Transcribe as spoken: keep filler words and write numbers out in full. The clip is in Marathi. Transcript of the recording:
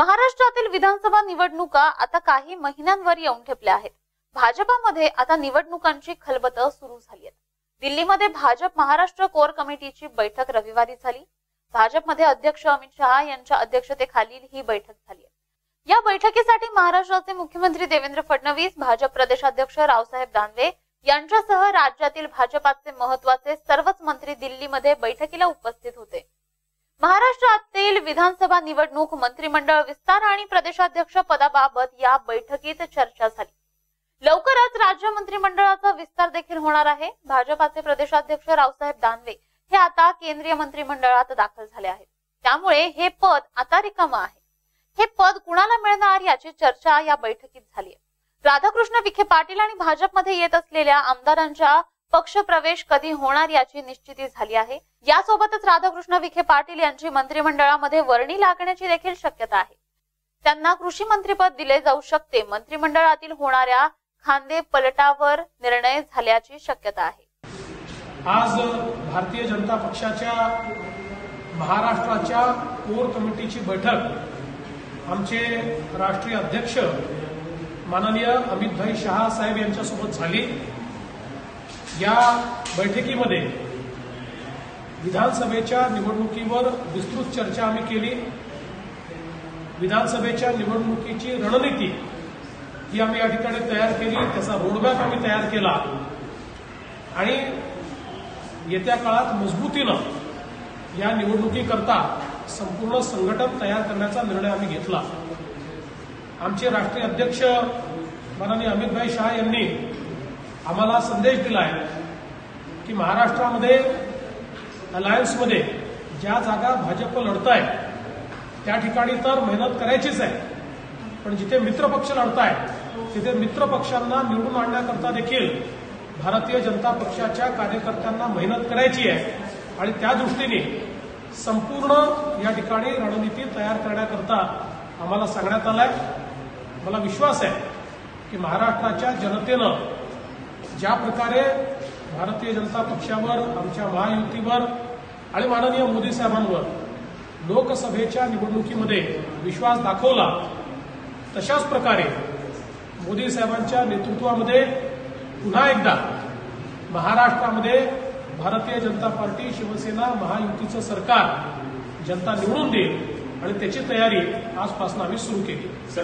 महाराष्ट्रातील विधानसभा निवडणुका आता काही महिन्यांवर येऊन ठेपल्या आहेत। भाजपामध्ये आता निवडणुकांची खलबतं सुरू झाली आहेत। दिल्लीमध्ये भाजप महाराष्ट्र कोर कमिटीची बैठक रविवारी झाली। भाजपमध्ये अध्यक्ष अमित शहा यांच्या अध्यक्षतेखाली ही बैठक झाली आहे। या बैठकीसाठी महाराष्ट्राचे मुख्यमंत्री देवेंद्र फडणवीस, भाजप प्रदेशाध्यक्ष रावसाहेब दानवे यांच्यासह राज्यातील भाजपाचे महत्त्वाचे सर्वच मंत्री दिल्लीमध्ये बैठकीला उपस्थित होते। महाराष्ट्रातील विधानसभा निवडणूक, मंत्रिमंडळ विस्तार आणि प्रदेशाध्यक्ष पदाबाबत या बैठकीत चर्चा झाली। लवकरच राज्य मंत्रिमंडळाचा विस्तार देखील होणार आहे। भाजपाचे प्रदेशाध्यक्ष रावसाहेब दानवे हे आता केंद्रीय मंत्रिमंडळात दाखल झाले आहेत, त्यामुळे हे पद आता रिकाम आहे। हे पद कुणाला मिळणार याची चर्चा या बैठकीत झाली आहे। राधाकृष्ण विखे पाटील आणि भाजपमध्ये येत असलेल्या आमदारांच्या पक्षप्रवेश कधी होणार याची निश्चिती झाली आहे। यासोबतच राधाकृष्ण विखे पाटील यांची मंत्रिमंडळामध्ये वर्णी लागण्याची देखील शक्यता आहे। त्यांना कृषी मंत्रीपद दिले जाऊ शकते। मंत्रिमंडळातील होणाऱ्या खांदे पलटावर निर्णय झाल्याची शक्यता आहे। आज भारतीय जनता पक्षाच्या महाराष्ट्राच्या कोर कमिटीची बैठक आमचे राष्ट्रीय अध्यक्ष माननीय अमित भाई शहा साहेब यांच्यासोबत झाली। या बैठकीमध्ये विधानसभेच्या निवडणुकीवर विस्तृत चर्चा आम्ही केली। विधानसभेच्या निवडणुकीची रणनीती ही आम्ही या ठिकाणी तयार केली, त्याचा रोडमॅप आम्ही तयार केला आणि येत्या काळात मजबूतीनं या निवडणुकीकरता संपूर्ण संघटन तयार करण्याचा निर्णय आम्ही घेतला। आमचे राष्ट्रीय अध्यक्ष माननीय अमित भाई शहा यांनी आम्हाला संदेश दिलाय की महाराष्ट्रामध्ये अलायन्समध्ये ज्या जागा भाजप लढताय त्या ठिकाणी तर मेहनत करायचीच आहे, पण जिथे मित्रपक्ष लढताय तिथे मित्रपक्षांना निवडून आणण्याकरता देखील भारतीय जनता पक्षाच्या कार्यकर्त्यांना मेहनत करायची आहे आणि त्या दृष्टीने संपूर्ण या ठिकाणी रणनीती तयार करण्याकरता आम्हाला सांगण्यात आलंय। मला विश्वास आहे की महाराष्ट्राच्या जनतेनं ज्या प्रकारे भारतीय जनता पक्षावर, आमच्या महायुतीवर आणि माननीय मोदी साहेबांवर लोकसभेच्या निवडणुकीमध्ये विश्वास दाखवला, तशाच प्रकारे मोदी साहेबांच्या नेतृत्वामध्ये पुन्हा एकदा महाराष्ट्रामध्ये भारतीय जनता पार्टी, शिवसेना, महायुतीचं सरकार जनता निवडून देईल आणि त्याची तयारी आजपासून आम्ही सुरू केली।